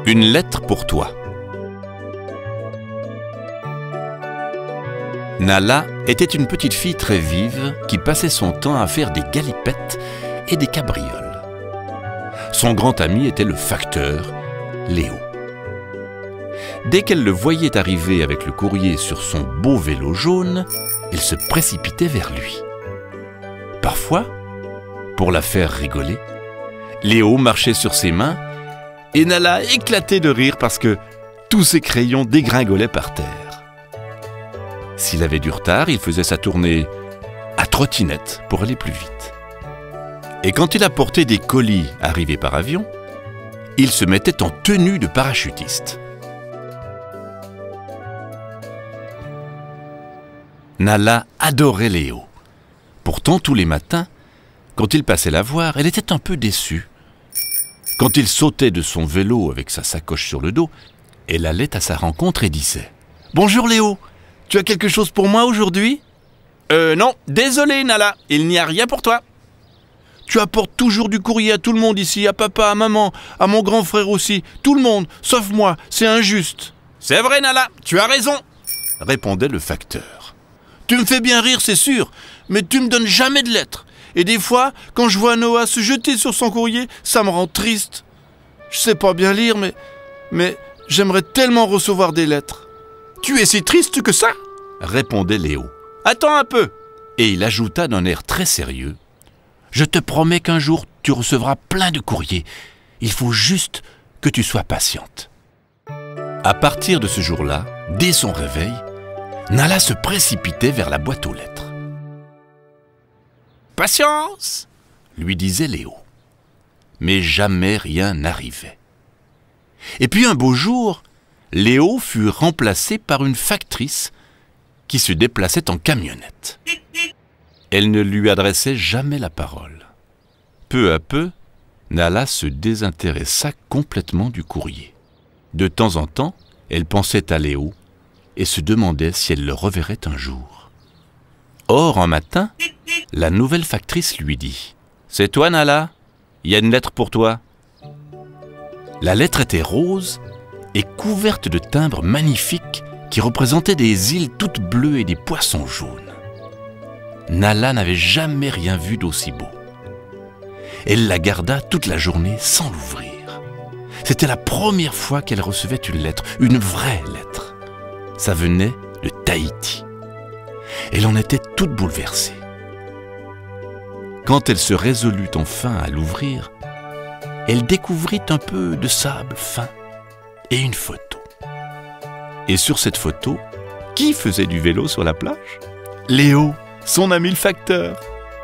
Une lettre pour toi. Nala était une petite fille très vive qui passait son temps à faire des galipettes et des cabrioles. Son grand ami était le facteur, Léo. Dès qu'elle le voyait arriver avec le courrier sur son beau vélo jaune, elle se précipitait vers lui. Parfois, pour la faire rigoler, Léo marchait sur ses mains et Nala éclatait de rire parce que tous ses crayons dégringolaient par terre. S'il avait du retard, il faisait sa tournée à trottinette pour aller plus vite. Et quand il apportait des colis arrivés par avion, il se mettait en tenue de parachutiste. Nala adorait Léo. Pourtant, tous les matins, quand il passait la voir, elle était un peu déçue. Quand il sautait de son vélo avec sa sacoche sur le dos, elle allait à sa rencontre et disait « Bonjour Léo, tu as quelque chose pour moi aujourd'hui ?»« Non, désolé Nala, il n'y a rien pour toi. »« Tu apportes toujours du courrier à tout le monde ici, à papa, à maman, à mon grand frère aussi, tout le monde, sauf moi, c'est injuste. »« C'est vrai Nala, tu as raison, » répondait le facteur. « Tu me fais bien rire, c'est sûr, mais tu me donnes jamais de lettres. Et des fois, quand je vois Noah se jeter sur son courrier, ça me rend triste. Je sais pas bien lire, mais j'aimerais tellement recevoir des lettres. »« Tu es si triste que ça ?» répondait Léo. « Attends un peu !» Et il ajouta d'un air très sérieux. « Je te promets qu'un jour, tu recevras plein de courriers. Il faut juste que tu sois patiente. » À partir de ce jour-là, dès son réveil, Nala se précipitait vers la boîte aux lettres. « Patience !» lui disait Léo. Mais jamais rien n'arrivait. Et puis un beau jour, Léo fut remplacé par une factrice qui se déplaçait en camionnette. Elle ne lui adressait jamais la parole. Peu à peu, Nala se désintéressa complètement du courrier. De temps en temps, elle pensait à Léo et se demandait si elle le reverrait un jour. Or, un matin, la nouvelle factrice lui dit « C'est toi, Nala, il y a une lettre pour toi. » La lettre était rose et couverte de timbres magnifiques qui représentaient des îles toutes bleues et des poissons jaunes. Nala n'avait jamais rien vu d'aussi beau. Elle la garda toute la journée sans l'ouvrir. C'était la première fois qu'elle recevait une lettre, une vraie lettre. Ça venait de Tahiti. Elle en était toute bouleversée. Quand elle se résolut enfin à l'ouvrir, elle découvrit un peu de sable fin et une photo. Et sur cette photo, qui faisait du vélo sur la plage? Léo, son ami le facteur.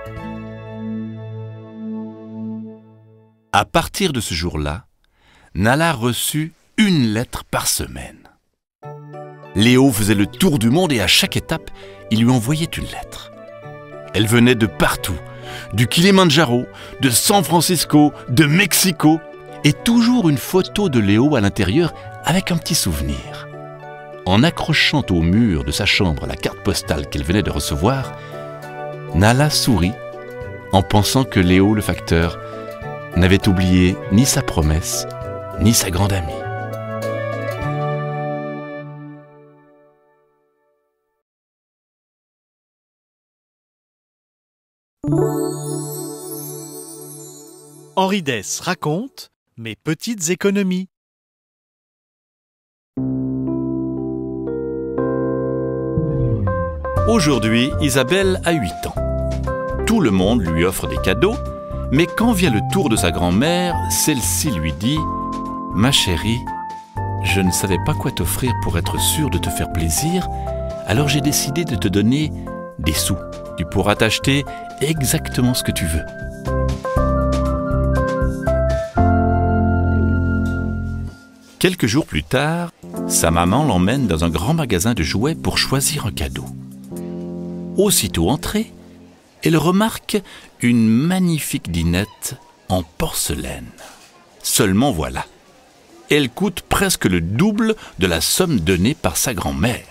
À partir de ce jour-là, Nala reçut une lettre par semaine. Léo faisait le tour du monde et à chaque étape, il lui envoyait une lettre. Elle venait de partout, du Kilimandjaro, de San Francisco, de Mexico, et toujours une photo de Léo à l'intérieur avec un petit souvenir. En accrochant au mur de sa chambre la carte postale qu'elle venait de recevoir, Nala sourit en pensant que Léo le facteur n'avait oublié ni sa promesse, ni sa grande amie. Henri Dess raconte Mes petites économies. Aujourd'hui, Isabelle a 8 ans. Tout le monde lui offre des cadeaux, mais quand vient le tour de sa grand-mère, celle-ci lui dit « Ma chérie, je ne savais pas quoi t'offrir pour être sûre de te faire plaisir, alors j'ai décidé de te donner des sous. Tu pourras t'acheter exactement ce que tu veux. » Quelques jours plus tard, sa maman l'emmène dans un grand magasin de jouets pour choisir un cadeau. Aussitôt entrée, elle remarque une magnifique dinette en porcelaine. Seulement voilà, elle coûte presque le double de la somme donnée par sa grand-mère.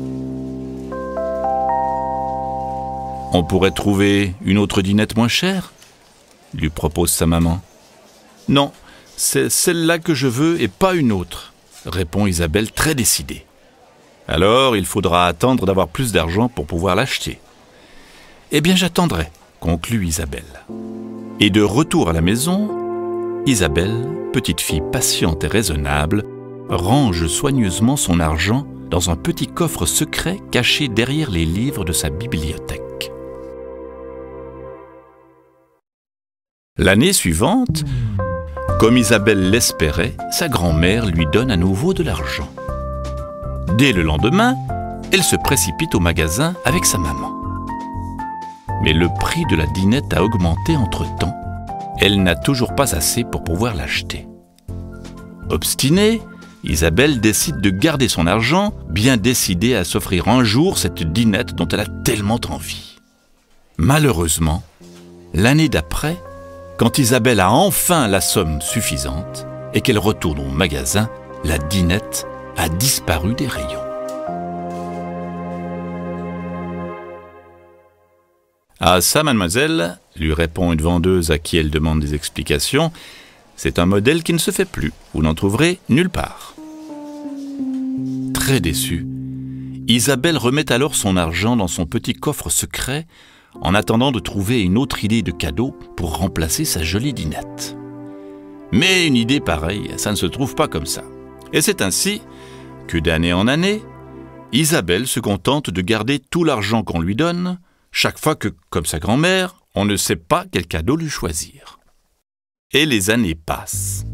On pourrait trouver une autre dinette moins chère, lui propose sa maman. Non, C'est celle-là que je veux et pas une autre, répond Isabelle très décidée. Alors il faudra attendre d'avoir plus d'argent pour pouvoir l'acheter. Eh bien j'attendrai, conclut Isabelle. Et de retour à la maison, Isabelle, petite fille patiente et raisonnable, range soigneusement son argent dans un petit coffre secret caché derrière les livres de sa bibliothèque. L'année suivante, comme Isabelle l'espérait, sa grand-mère lui donne à nouveau de l'argent. Dès le lendemain, elle se précipite au magasin avec sa maman. Mais le prix de la dinette a augmenté entre-temps. Elle n'a toujours pas assez pour pouvoir l'acheter. Obstinée, Isabelle décide de garder son argent, bien décidée à s'offrir un jour cette dinette dont elle a tellement envie. Malheureusement, l'année d'après, quand Isabelle a enfin la somme suffisante et qu'elle retourne au magasin, la dinette a disparu des rayons. Ah ça, mademoiselle, lui répond une vendeuse à qui elle demande des explications, c'est un modèle qui ne se fait plus, vous n'en trouverez nulle part. Très déçue, Isabelle remet alors son argent dans son petit coffre secret en attendant de trouver une autre idée de cadeau pour remplacer sa jolie dinette. Mais une idée pareille, ça ne se trouve pas comme ça. Et c'est ainsi que d'année en année, Isabelle se contente de garder tout l'argent qu'on lui donne, chaque fois que, comme sa grand-mère, on ne sait pas quel cadeau lui choisir. Et les années passent.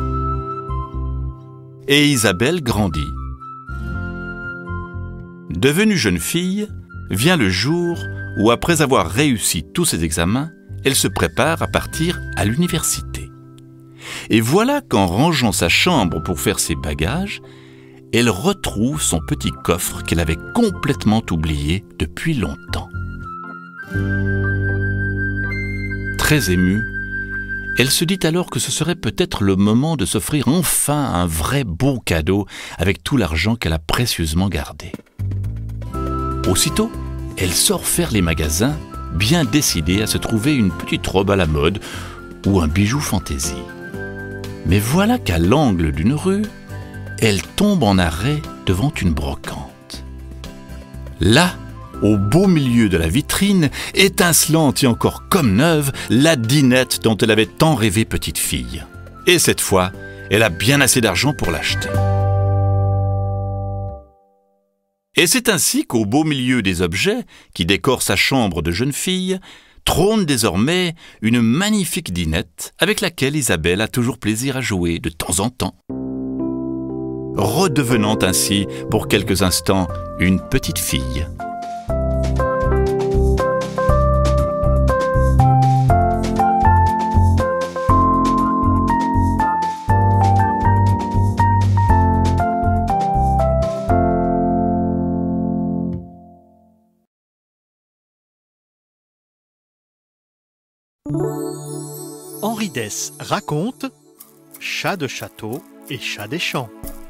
Et Isabelle grandit. Devenue jeune fille, vient le jour où, après avoir réussi tous ses examens, elle se prépare à partir à l'université. Et voilà qu'en rangeant sa chambre pour faire ses bagages, elle retrouve son petit coffre qu'elle avait complètement oublié depuis longtemps. Très émue, elle se dit alors que ce serait peut-être le moment de s'offrir enfin un vrai beau cadeau avec tout l'argent qu'elle a précieusement gardé. Aussitôt, elle sort faire les magasins, bien décidée à se trouver une petite robe à la mode ou un bijou fantaisie. Mais voilà qu'à l'angle d'une rue, elle tombe en arrêt devant une brocante. Là, au beau milieu de la vitrine, étincelante et encore comme neuve, la dinette dont elle avait tant rêvé petite fille. Et cette fois, elle a bien assez d'argent pour l'acheter. Et c'est ainsi qu'au beau milieu des objets qui décorent sa chambre de jeune fille, trône désormais une magnifique dinette avec laquelle Isabelle a toujours plaisir à jouer de temps en temps, redevenant ainsi pour quelques instants une petite fille. Henri Dess raconte Chat de château et chat des champs.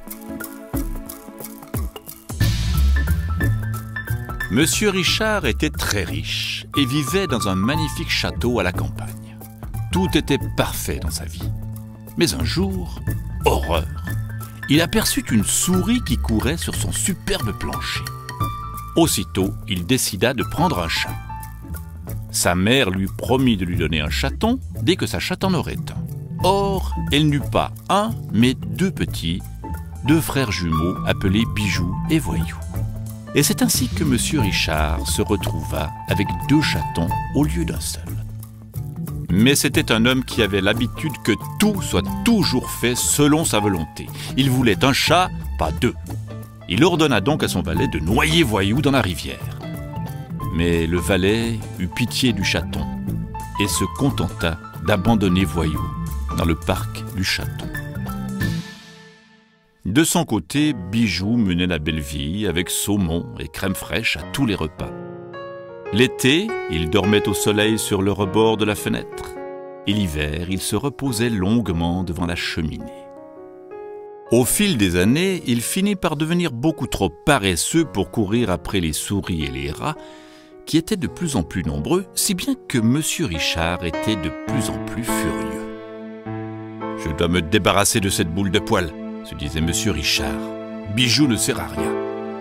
Monsieur Richard était très riche et vivait dans un magnifique château à la campagne. Tout était parfait dans sa vie. Mais un jour, horreur, il aperçut une souris qui courait sur son superbe plancher. Aussitôt, il décida de prendre un chat. Sa mère lui promit de lui donner un chaton dès que sa chatte en aurait un. Or, elle n'eut pas un, mais deux petits, deux frères jumeaux appelés Bijou et Voyou. Et c'est ainsi que Monsieur Richard se retrouva avec deux chatons au lieu d'un seul. Mais c'était un homme qui avait l'habitude que tout soit toujours fait selon sa volonté. Il voulait un chat, pas deux. Il ordonna donc à son valet de noyer Voyou dans la rivière. Mais le valet eut pitié du chaton et se contenta d'abandonner Voyou dans le parc du château. De son côté, Bijou menait la belle vie avec saumon et crème fraîche à tous les repas. L'été, il dormait au soleil sur le rebord de la fenêtre, et l'hiver, il se reposait longuement devant la cheminée. Au fil des années, il finit par devenir beaucoup trop paresseux pour courir après les souris et les rats, qui étaient de plus en plus nombreux, si bien que Monsieur Richard était de plus en plus furieux. Je dois me débarrasser de cette boule de poil, se disait Monsieur Richard. Bijou ne sert à rien.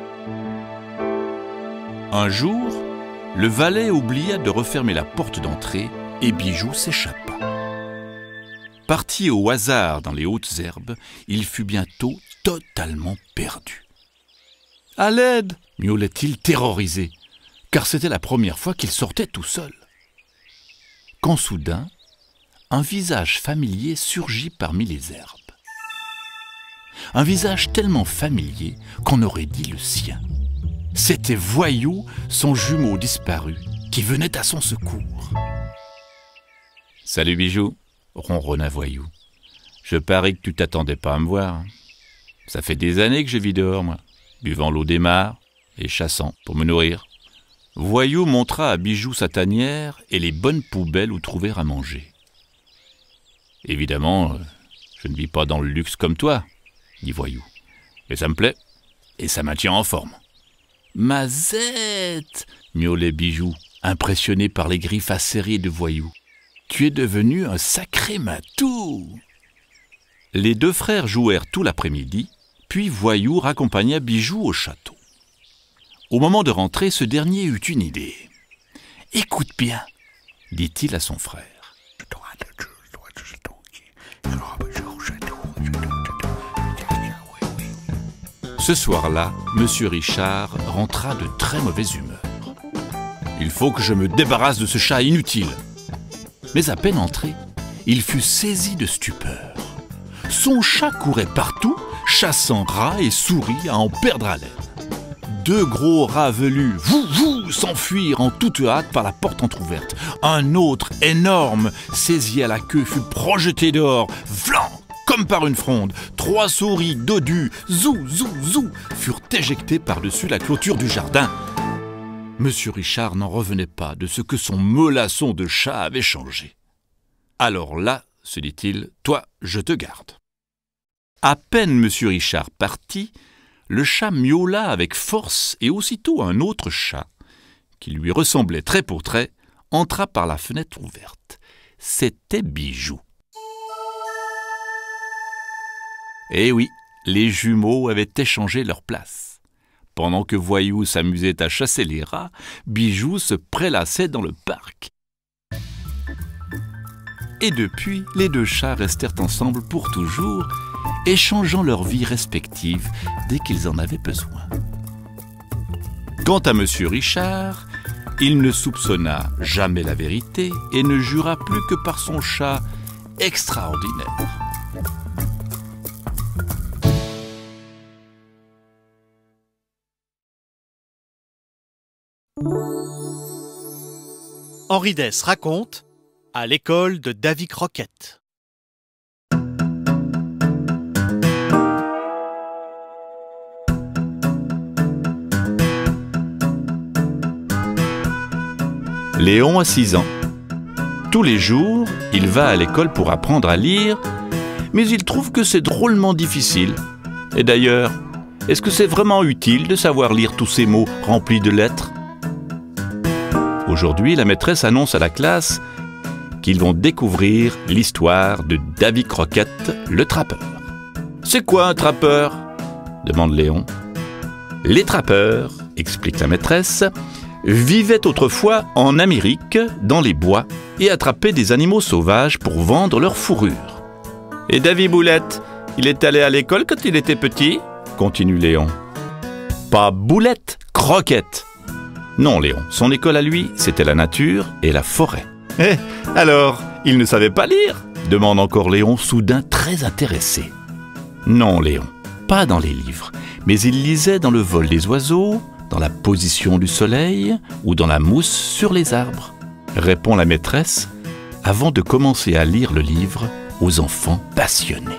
Un jour, le valet oublia de refermer la porte d'entrée et Bijou s'échappa. Parti au hasard dans les hautes herbes, il fut bientôt totalement perdu. « À l'aide !» miaulait-il terrorisé, car c'était la première fois qu'il sortait tout seul. Quand soudain, un visage familier surgit parmi les herbes. Un visage tellement familier qu'on aurait dit le sien. C'était Voyou, son jumeau disparu, qui venait à son secours. « Salut Bijou !» ronronna Voyou. « Je parie que tu t'attendais pas à me voir. Ça fait des années que je vis dehors, moi, buvant l'eau des mares et chassant pour me nourrir. » Voyou montra à Bijou sa tanière et les bonnes poubelles où trouver à manger. « Évidemment, je ne vis pas dans le luxe comme toi, » dit Voyou. « Et ça me plaît, et ça maintient en forme. »« Mazette !» miaulait Bijou, impressionné par les griffes acérées de Voyou. « Tu es devenu un sacré matou !» Les deux frères jouèrent tout l'après-midi, puis Voyou raccompagna Bijou au château. Au moment de rentrer, ce dernier eut une idée. « Écoute bien, » dit-il à son frère. Ce soir-là, Monsieur Richard rentra de très mauvaise humeur. « Il faut que je me débarrasse de ce chat inutile. » Mais à peine entré, il fut saisi de stupeur. Son chat courait partout, chassant rats et souris à en perdre haleine. Deux gros rats velus, s'enfuirent en toute hâte par la porte entr'ouverte. Un autre, énorme, saisi à la queue, fut projeté dehors, vlan, comme par une fronde. 3 souris dodues, zou, furent éjectées par-dessus la clôture du jardin. Monsieur Richard n'en revenait pas de ce que son melasson de chat avait changé. Alors là, se dit-il, toi, je te garde. À peine Monsieur Richard parti, le chat miaula avec force et aussitôt un autre chat, qui lui ressemblait trait pour trait, entra par la fenêtre ouverte. C'était Bijou. Eh oui, les jumeaux avaient échangé leur place. Pendant que Voyou s'amusait à chasser les rats, Bijou se prélassait dans le parc. Et depuis, les deux chats restèrent ensemble pour toujours, échangeant leurs vies respectives dès qu'ils en avaient besoin. Quant à Monsieur Richard, il ne soupçonna jamais la vérité et ne jura plus que par son chat extraordinaire. Henri Dess raconte à l'école de Davy Crockett. Léon a 6 ans. Tous les jours, il va à l'école pour apprendre à lire, mais il trouve que c'est drôlement difficile. Et d'ailleurs, est-ce que c'est vraiment utile de savoir lire tous ces mots remplis de lettres ? Aujourd'hui, la maîtresse annonce à la classe qu'ils vont découvrir l'histoire de Davy Crockett, le trappeur. « C'est quoi un trappeur ?» demande Léon. « Les trappeurs, explique la maîtresse, vivaient autrefois en Amérique, dans les bois, et attrapaient des animaux sauvages pour vendre leur fourrure. »« Et Davy Boulette, il est allé à l'école quand il était petit ?» continue Léon. « Pas Boulette, Crockett. Non, Léon, son école à lui, c'était la nature et la forêt. »« Eh, alors, il ne savait pas lire ?» demande encore Léon, soudain très intéressé. « Non, Léon, pas dans les livres, mais il lisait dans le vol des oiseaux, dans la position du soleil ou dans la mousse sur les arbres, » répond la maîtresse, avant de commencer à lire le livre aux enfants passionnés.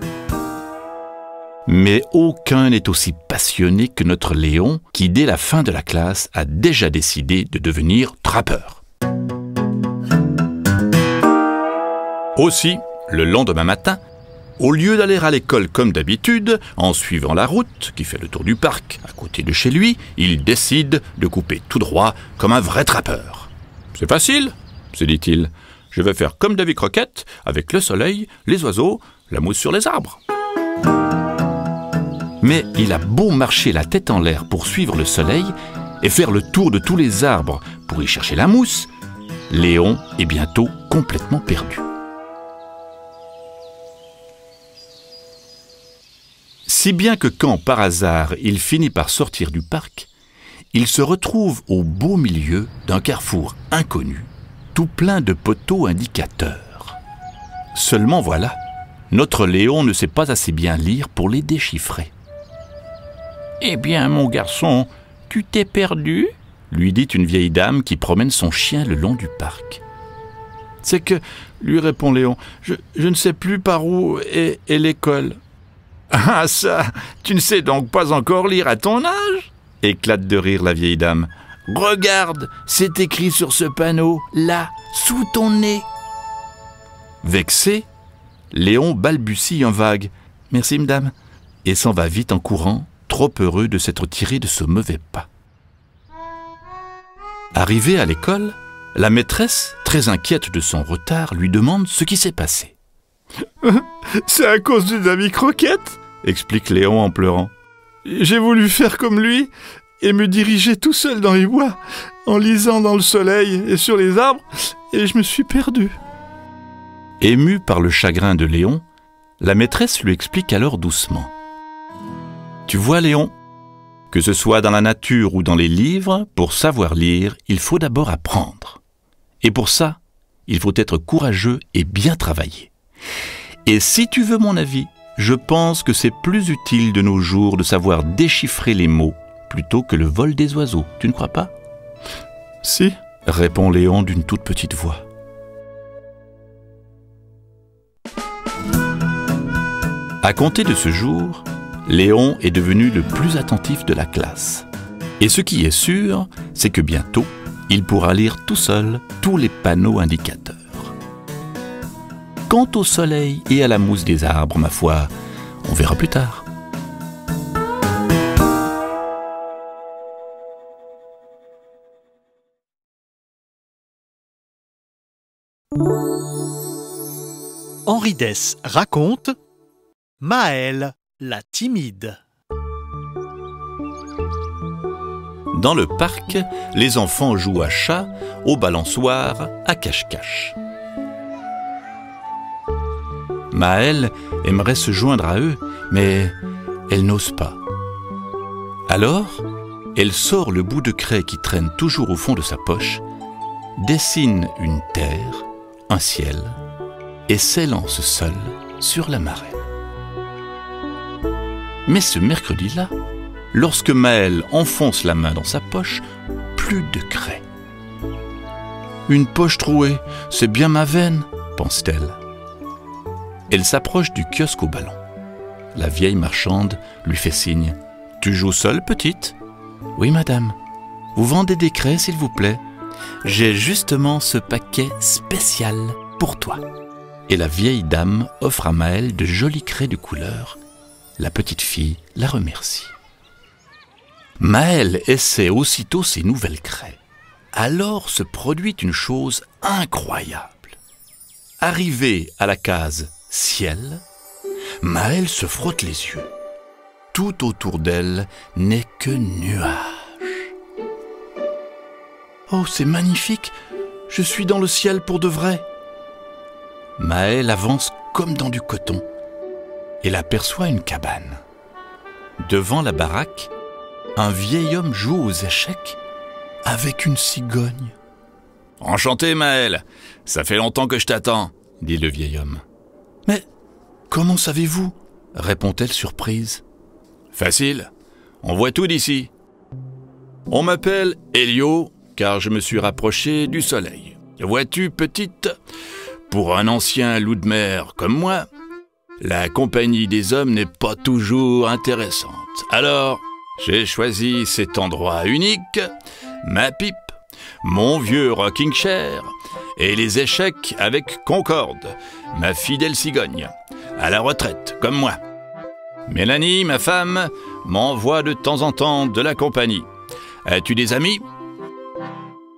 Mais aucun n'est aussi passionné que notre Léon, qui dès la fin de la classe a déjà décidé de devenir trappeur. Aussi, le lendemain matin, au lieu d'aller à l'école comme d'habitude, en suivant la route qui fait le tour du parc à côté de chez lui, il décide de couper tout droit comme un vrai trappeur. « C'est facile, se dit-il. Je vais faire comme Davy Croquette, avec le soleil, les oiseaux, la mousse sur les arbres. » Mais il a beau marcher la tête en l'air pour suivre le soleil et faire le tour de tous les arbres pour y chercher la mousse, Léon est bientôt complètement perdu. Si bien que quand, par hasard, il finit par sortir du parc, il se retrouve au beau milieu d'un carrefour inconnu, tout plein de poteaux indicateurs. Seulement voilà, notre Léon ne sait pas assez bien lire pour les déchiffrer. « Eh bien, mon garçon, tu t'es perdu ?» lui dit une vieille dame qui promène son chien le long du parc. « C'est que, lui répond Léon, je ne sais plus par où est l'école. »« Ah ça, tu ne sais donc pas encore lire à ton âge ?» éclate de rire la vieille dame. « Regarde, c'est écrit sur ce panneau, là, sous ton nez. » Vexé, Léon balbutie un vague « Merci, madame » et s'en va vite en courant, trop heureux de s'être tiré de ce mauvais pas. Arrivée à l'école, la maîtresse, très inquiète de son retard, lui demande ce qui s'est passé. « C'est à cause de Davy Croquette » explique Léon en pleurant. « J'ai voulu faire comme lui et me diriger tout seul dans les bois, en lisant dans le soleil et sur les arbres, et je me suis perdu. » Émue par le chagrin de Léon, la maîtresse lui explique alors doucement. « Tu vois, Léon, que ce soit dans la nature ou dans les livres, pour savoir lire, il faut d'abord apprendre. Et pour ça, il faut être courageux et bien travailler. Et si tu veux mon avis, je pense que c'est plus utile de nos jours de savoir déchiffrer les mots plutôt que le vol des oiseaux. Tu ne crois pas ? » ?»« Si, » répond Léon d'une toute petite voix. À compter de ce jour, Léon est devenu le plus attentif de la classe. Et ce qui est sûr, c'est que bientôt, il pourra lire tout seul tous les panneaux indicateurs. Quant au soleil et à la mousse des arbres, ma foi, on verra plus tard. Henri Dess raconte Maëlle, la timide. Dans le parc, les enfants jouent à chat, au balançoire, à cache-cache. Maëlle aimerait se joindre à eux, mais elle n'ose pas. Alors, elle sort le bout de craie qui traîne toujours au fond de sa poche, dessine une terre, un ciel, et s'élance seule sur la marée. Mais ce mercredi-là, lorsque Maëlle enfonce la main dans sa poche, plus de craie. « Une poche trouée, c'est bien ma veine », pense-t-elle. Elle s'approche du kiosque au ballon. La vieille marchande lui fait signe. « Tu joues seule, petite ?»« Oui, madame. Vous vendez des craies, s'il vous plaît ? J'ai justement ce paquet spécial pour toi. » Et la vieille dame offre à Maëlle de jolies craies de couleur. La petite fille la remercie. Maëlle essaie aussitôt ses nouvelles craies. Alors se produit une chose incroyable. Arrivée à la case « Ciel », Maëlle se frotte les yeux. Tout autour d'elle n'est que nuages. « Oh, c'est magnifique! Je suis dans le ciel pour de vrai !» Maëlle avance comme dans du coton. Elle aperçoit une cabane. Devant la baraque, un vieil homme joue aux échecs avec une cigogne. « Enchanté, Maëlle, ça fait longtemps que je t'attends, » dit le vieil homme. « Mais comment savez-vous » répond-elle surprise. « Facile, on voit tout d'ici. On m'appelle Elio, car je me suis rapproché du soleil. Vois-tu, petite, pour un ancien loup de mer comme moi, la compagnie des hommes n'est pas toujours intéressante. Alors, j'ai choisi cet endroit unique, ma pipe, mon vieux rocking chair et les échecs avec Concorde, ma fidèle cigogne, à la retraite comme moi. Mélanie, ma femme, m'envoie de temps en temps de la compagnie. As-tu des amis ?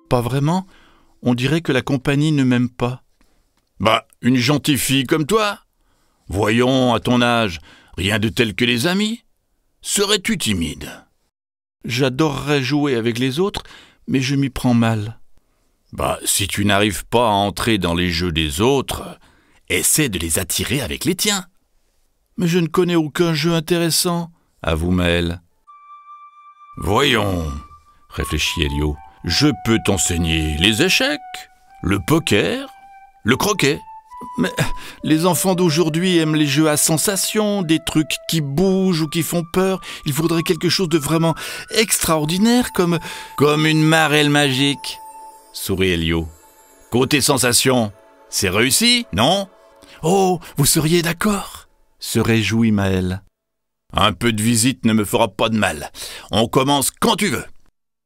Pas vraiment. On dirait que la compagnie ne m'aime pas. Bah, une gentille fille comme toi? Voyons, à ton âge, rien de tel que les amis. Serais-tu timide? J'adorerais jouer avec les autres, mais je m'y prends mal. Bah, si tu n'arrives pas à entrer dans les jeux des autres, essaie de les attirer avec les tiens. Mais je ne connais aucun jeu intéressant, avoue Maël. Voyons, réfléchit Elio, je peux t'enseigner les échecs, le poker, le croquet. Mais les enfants d'aujourd'hui aiment les jeux à sensations, des trucs qui bougent ou qui font peur. Il faudrait quelque chose de vraiment extraordinaire comme une marelle magique, sourit Elio. Côté sensation, c'est réussi, non? Oh, vous seriez d'accord? Se réjouit Maël. Un peu de visite ne me fera pas de mal. On commence quand tu veux.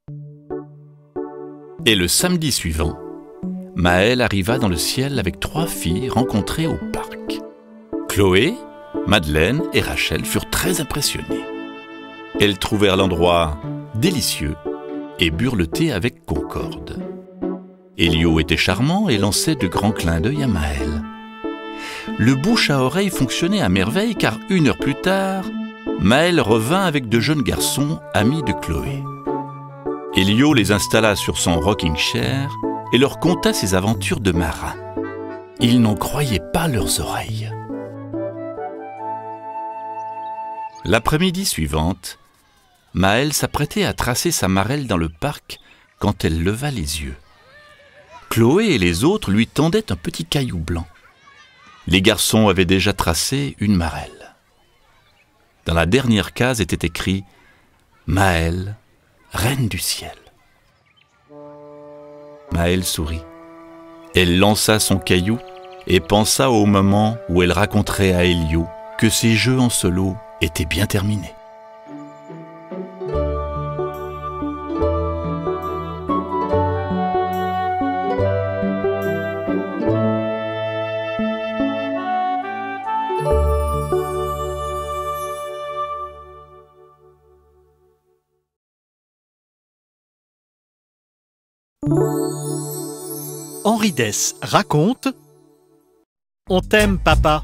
Et le samedi suivant, Maël arriva dans le ciel avec 3 filles rencontrées au parc. Chloé, Madeleine et Rachel furent très impressionnées. Elles trouvèrent l'endroit délicieux et burent le thé avec concorde. Elio était charmant et lançait de grands clins d'œil à Maël. Le bouche à oreille fonctionnait à merveille car 1 heure plus tard, Maël revint avec 2 jeunes garçons amis de Chloé. Elio les installa sur son rocking chair et leur conta ses aventures de marin. Ils n'en croyaient pas leurs oreilles. L'après-midi suivante, Maël s'apprêtait à tracer sa marelle dans le parc quand elle leva les yeux. Chloé et les autres lui tendaient un petit caillou blanc. Les garçons avaient déjà tracé une marelle. Dans la dernière case était écrit « Maël, reine du ciel ». Maël sourit. Elle lança son caillou et pensa au moment où elle raconterait à Elio que ses jeux en solo étaient bien terminés. Henri Dess raconte On t'aime, papa.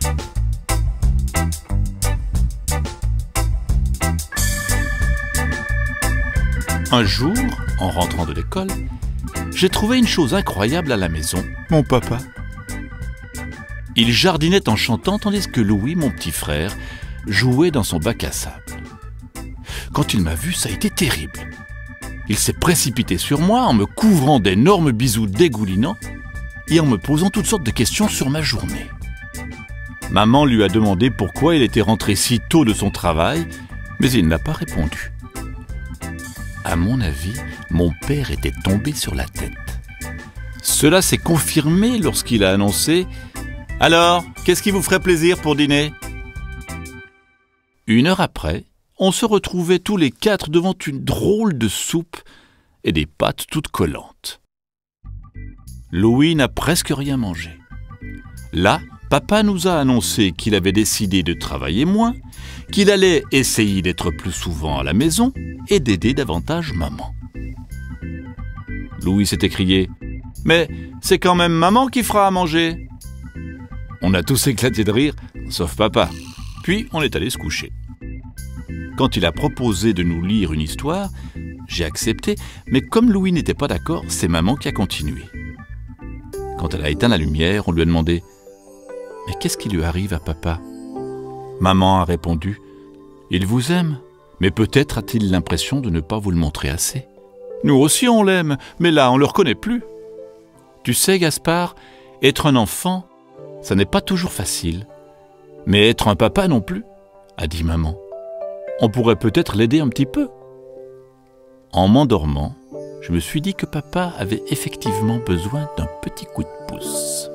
Un jour, en rentrant de l'école, j'ai trouvé une chose incroyable à la maison, mon papa. Il jardinait en chantant tandis que Louis, mon petit frère, jouait dans son bac à sable. Quand il m'a vu, ça a été terrible. Il s'est précipité sur moi en me couvrant d'énormes bisous dégoulinants et en me posant toutes sortes de questions sur ma journée. Maman lui a demandé pourquoi il était rentré si tôt de son travail, mais il n'a pas répondu. À mon avis, mon père était tombé sur la tête. Cela s'est confirmé lorsqu'il a annoncé « Alors, qu'est-ce qui vous ferait plaisir pour dîner ?» 1 heure après, on se retrouvait tous les 4 devant une drôle de soupe et des pâtes toutes collantes. Louis n'a presque rien mangé. Là, papa nous a annoncé qu'il avait décidé de travailler moins, qu'il allait essayer d'être plus souvent à la maison et d'aider davantage maman. Louis s'est écrié « Mais c'est quand même maman qui fera à manger !» On a tous éclaté de rire, sauf papa. Puis on est allé se coucher. Quand il a proposé de nous lire une histoire, j'ai accepté, mais comme Louis n'était pas d'accord, c'est maman qui a continué. Quand elle a éteint la lumière, on lui a demandé « Mais qu'est-ce qui lui arrive à papa ?» Maman a répondu « Il vous aime, mais peut-être a-t-il l'impression de ne pas vous le montrer assez. Nous aussi on l'aime, mais là on ne le reconnaît plus. Tu sais, Gaspard, être un enfant, ça n'est pas toujours facile. Mais être un papa non plus, a dit maman. On pourrait peut-être l'aider un petit peu. » En m'endormant, je me suis dit que papa avait effectivement besoin d'un petit coup de pouce.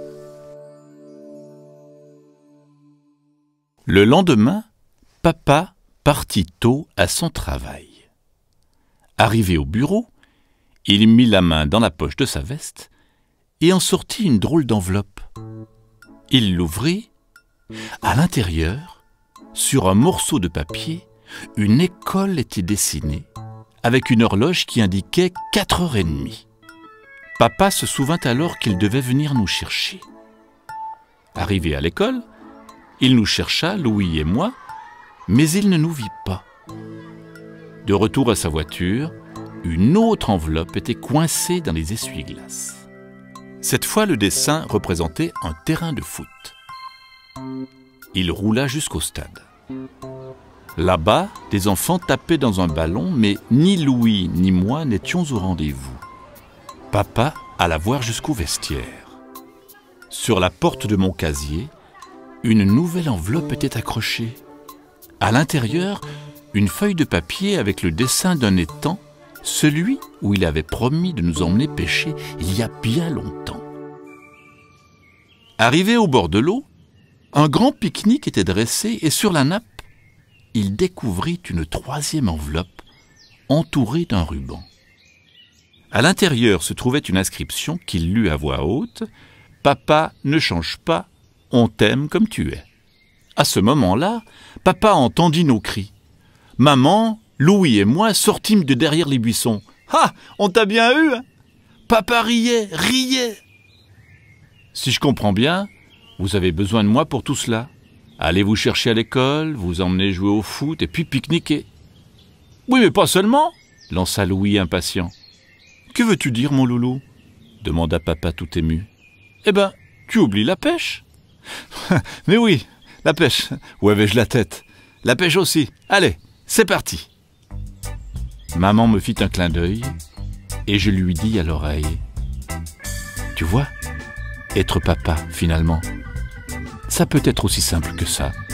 Le lendemain, papa partit tôt à son travail. Arrivé au bureau, il mit la main dans la poche de sa veste et en sortit une drôle d'enveloppe. Il l'ouvrit. À l'intérieur, sur un morceau de papier, une école était dessinée avec une horloge qui indiquait 4h30. Papa se souvint alors qu'il devait venir nous chercher. Arrivé à l'école, il nous chercha, Louis et moi, mais il ne nous vit pas. De retour à sa voiture, une autre enveloppe était coincée dans les essuie-glaces. Cette fois, le dessin représentait un terrain de foot. Il roula jusqu'au stade. Là-bas, des enfants tapaient dans un ballon, mais ni Louis ni moi n'étions au rendez-vous. Papa alla voir jusqu'au vestiaire. Sur la porte de mon casier, une nouvelle enveloppe était accrochée. À l'intérieur, une feuille de papier avec le dessin d'un étang, celui où il avait promis de nous emmener pêcher il y a bien longtemps. Arrivé au bord de l'eau, un grand pique-nique était dressé et sur la nappe, il découvrit une troisième enveloppe entourée d'un ruban. À l'intérieur se trouvait une inscription qu'il lut à voix haute « Papa, ne change pas, on t'aime comme tu es ». À ce moment-là, papa entendit nos cris. Maman, Louis et moi sortîmes de derrière les buissons. « Ah, on t'a bien eu hein ?» Papa riait. Si je comprends bien, vous avez besoin de moi pour tout cela. Allez vous chercher à l'école, vous emmener jouer au foot et puis pique-niquer. Oui, mais pas seulement, lança Louis impatient. Que veux-tu dire, mon loulou? Demanda papa tout ému. Eh ben, tu oublies la pêche. Mais oui, la pêche. Où avais-je la tête? La pêche aussi. Allez, c'est parti. Maman me fit un clin d'œil et je lui dis à l'oreille. Tu vois, être papa, finalement, ça peut être aussi simple que ça.